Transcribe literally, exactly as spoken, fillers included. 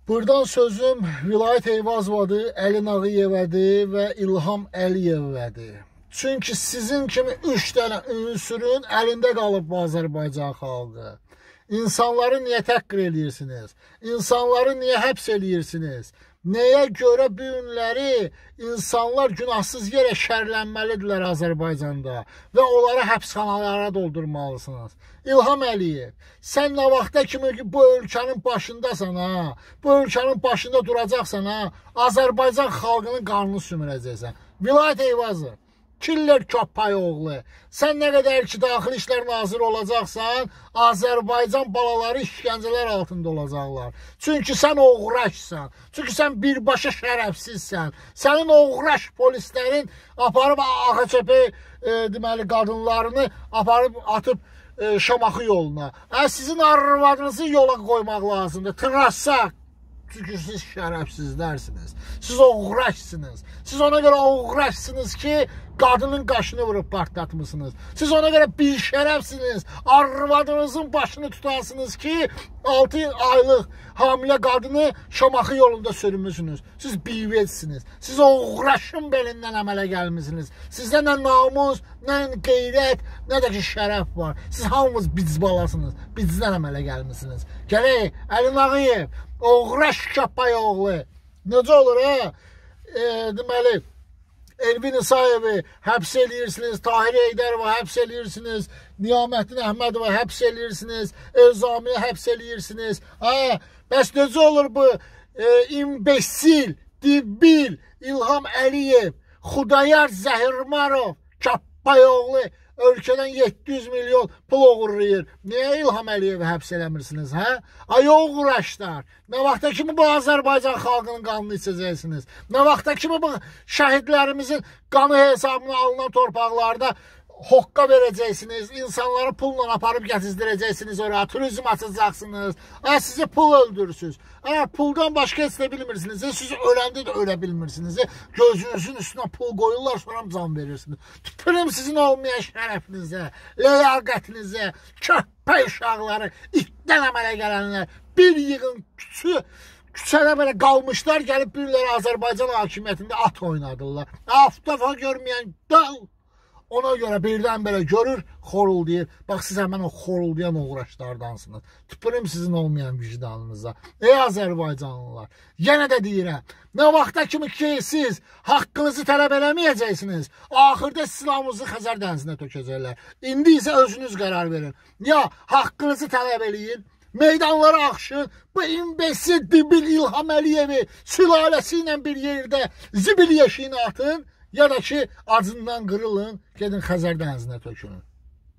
Buradan sözüm Vilayət Eyvazovadır, Əlin Ağayevədir və İlham Əliyevədir. Çünki sizin kimi üç dənə ünsürün əlində qalıb bu Azərbaycan xalqı. İnsanları niyə təhqir edirsiniz? İnsanları niyə həbs edirsiniz? Nəyə görə bu günləri insanlar günahsız yerə şərlənməlidirlər Azərbaycanda və onları həbsxanalara doldurmalısınız? İlham Əliyev, sən nə vaxta kimi bu ölkənin başındasan, ha? Bu ölkənin başında duracaqsan, ha? Azərbaycan xalqının qanını sümürəcəksən. Vilayət Eyvazov, Killer köpək oğlu, sən nə qədər ki Daxili İşlər Naziri olacaqsan, Azərbaycan balaları işgəncələr altında olacaqlar. Çünki sən oğraşsan, çünki sən birbaşa şərəfsizsən. Sənin oğraş polislərin aparıb Ağaçəpə e, deməli qadınlarını aparıb atıb e, Şamaxı yoluna. Hə, sizin arvadınızı yola qoymaq lazımdır. Tırasaq. Çünki siz şərəfsizlərsiniz. Siz oğraşsınız. Siz ona görə oğraşsınız ki, qadının qaşını vurub partlatmışsınız. Siz ona görə bir şərəfsiniz. Arvadınızın başını tutasınız ki, altı aylıq hamilə qadını Şamaxı yolunda sürmüsünüz. Siz bivetsiniz. Siz oğraşın belindən əmələ gəlmişsiniz. Sizdə nə namus, nə qeyrət, nə də ki şərəf var. Siz hamınız biz balasınız. Bizdən əmələ gəlmişsiniz. Gələk, Əlin Ağayev, oğraş köpək oğlu. Necə olur, ha? E, deməli, Elvin İsayevi həbs edirsiniz, Tahir Eydərov'u həbs edirsiniz, Niyaməddin Əhmədova həbs edirsiniz, Erzamini həbs edirsiniz. Ha, bəs necə olur bu e, imbesil, dibil, İlham Əliyev, Xudayar Zəhirmarov, köpək oğlu ölkədən yeddi yüz milyon pul oğurlayır. Niyə İlham Əliyevi həbs eləmirsiniz, hə? Ay oğraşlar, nə vaxta kimi bu Azərbaycan xalqının qanını içəcəksiniz? Nə vaxta kimi bu şəhidlərimizin qanı hesabına alınan torpaqlarda hoqqa verəcəksiniz, insanları pulla aparıb gətizdirəcəksiniz oraya, turizm açacaqsınız, hə, sizi pul öldürürsünüz, hə, puldan başqa heç nə bilmirsiniz, siz öləndə də ölə bilmirsiniz, gözünüzün üstünə pul qoyurlar, sonra can verirsiniz. Tüpürüm sizin olmayan şərəfinizə, ləyaqətinizə, köpək uşaqları, itdən əmələ gələnlər, bir yığın küçü, küçədə belə qalmışlar, gəlib biriləri Azərbaycan hakimiyyətində at oynadırlar. Aftafa görməyən dal. Ona görə birdən-birə görür, xoruldayır. Bax, siz həmən o xoruldayan uğraşlardansınız. Tüpürüm sizin olmayan vicdanınıza. Ey Azərbaycanlılar, yenə də deyirəm, nə vaxta kimi ki, siz haqqınızı tələb eləməyəcəksiniz, axırda sizin hamınızı Xəzər dənizinə tökəcəklər. İndi isə özünüz qərar verin. Ya, haqqınızı tələb eləyin, meydanlara axşın, bu imbesil dibil İlham Əliyevi sülaləsi ilə bir yerdə zibil yeşiyini atın, ya da ki, acından qırılın, gedin Xəzər dənizinə tökünün.